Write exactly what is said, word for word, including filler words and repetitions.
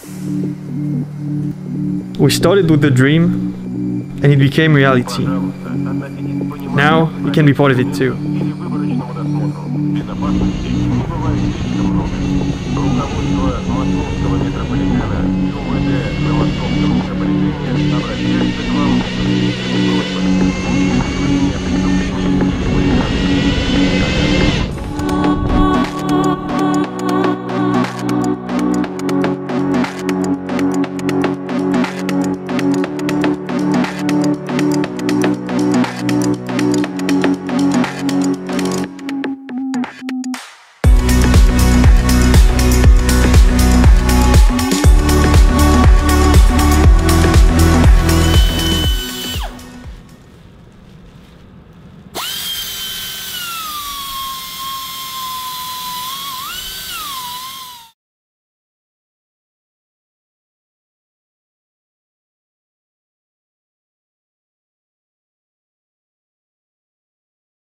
We started with the dream, and it became reality. Now, you can be part of it too.